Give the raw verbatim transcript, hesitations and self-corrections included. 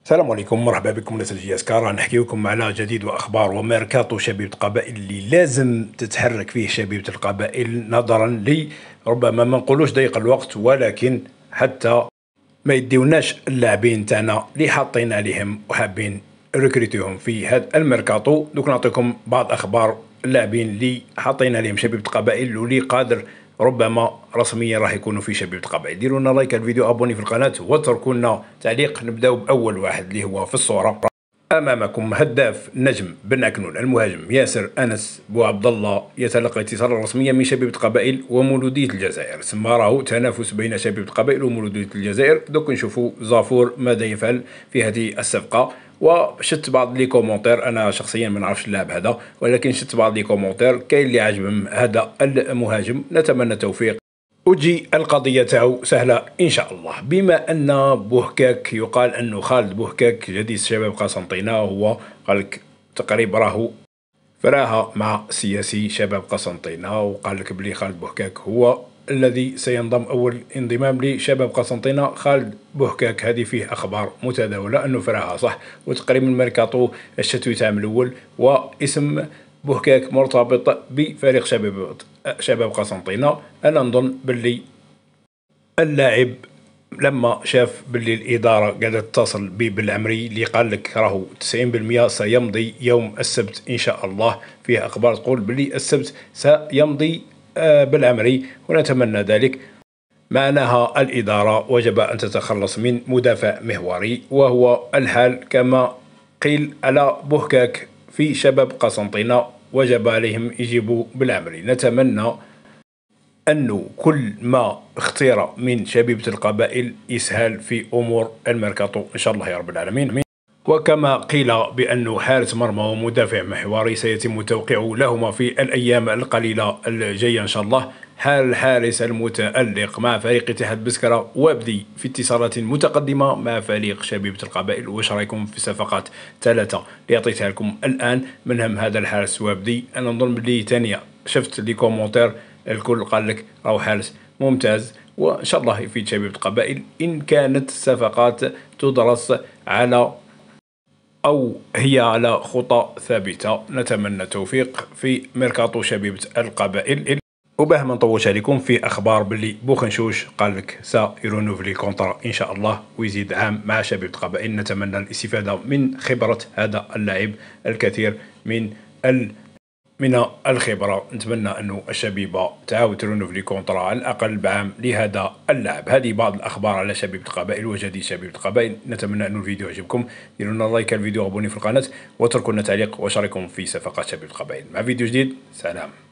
السلام عليكم، مرحبا بكم ناس الجياسكا. راح نحكي لكم على جديد واخبار وميركاتو شبيبه القبائل اللي لازم تتحرك فيه شبيبه القبائل، نظرا ل ربما ما نقولوش ضيق الوقت، ولكن حتى ما يديوناش اللاعبين تاعنا اللي حاطين عليهم وحابين ريكريتيهم في هذا الميركاتو. دوك نعطيكم بعض اخبار اللاعبين اللي حاطين عليهم شبيبه القبائل واللي قادر ربما رسميا راح يكونوا في شبيبه القبائل. ديروا لنا لايك الفيديو، ابوني في القناه واتركوا لنا تعليق. نبداو باول واحد اللي هو في الصوره امامكم، هداف نجم بن عكنون المهاجم ياسر انس بوعبد الله يتلقى اتصالا رسميا من شبيبه القبائل ومولوديه الجزائر. ثم راه تنافس بين شبيبه القبائل ومولوديه الجزائر. دوك نشوفوا زافور ماذا يفعل في هذه الصفقه. وشت بعض لي كومونتير، انا شخصيا ما نعرفش اللاعب هذا، ولكن شت بعض لي كومونتير كاين اللي عجبهم هذا المهاجم. نتمنى التوفيق وتجي القضية تاعو سهلة إن شاء الله. بما أن بوهكاك يقال أنه خالد بوهكاك جديد شباب قسنطينة، هو قال لك تقريبا راهو فراها مع سياسي شباب قسنطينة، وقال لك بلي خالد بوهكاك هو الذي سينضم أول انضمام لشباب قسنطينة. خالد بوهكاك هذه فيه أخبار متداولة أنه فراها صح، وتقريبا ميركاتو الشتوي تاع الأول واسم بوهكاك مرتبط بفريق شباب شباب قسنطينة. أنا نظن باللي اللاعب لما شاف باللي الإدارة قاعدة تتصل بالعمري اللي قال لك راهو تسعين بالمئة سيمضي يوم السبت إن شاء الله، فيه أخبار تقول باللي السبت سيمضي بالعمري ونتمنى ذلك. معناها الإدارة وجب أن تتخلص من مدافع محوري، وهو الحال كما قيل على بوهكاك في شباب قسنطينة، وجب عليهم يجيبوا بالعمري. نتمنى أنه كل ما اختير من شبيبة القبائل يسهل في أمور الميركاتو إن شاء الله يا رب العالمين. وكما قيل بأنه حارس مرمى ومدافع محوري سيتم توقيعه لهما في الأيام القليلة الجاية إن شاء الله. حال الحارس المتألق مع فريق اتحاد بسكرة وابدي في اتصالات متقدمة مع فريق شبيبة القبائل. واش رايكم في صفقات ثلاثة اللي عطيتها لكم الآن؟ منهم هذا الحارس وابدي. أنا نظن بلي ثانية شفت لي كومونتير الكل قال لك راهو حارس ممتاز، وإن شاء الله يفيد شبيبة القبائل إن كانت الصفقات تدرس على أو هي على خطى ثابتة. نتمنى التوفيق في ميركاتو شبيبة القبائل. وباه ما نطولش عليكم، في أخبار باللي بوخنشوش قال لك سيرونوفلي كونترا إن شاء الله ويزيد عام مع شبيبة القبائل. نتمنى الاستفادة من خبرة هذا اللاعب، الكثير من ال من الخبرة. نتمنى أنه الشبيبة تعاود ترونوفلي كونترا على الأقل بعام لهذا اللاعب. هذه بعض الأخبار على شبيبة القبائل وجديد شبيبة القبائل. نتمنى أن الفيديو يعجبكم، ديروا لنا لايك الفيديو، ابوني في القناة واتركوا لنا تعليق واش رايكم في صفقات شبيبة القبائل. مع فيديو جديد، سلام.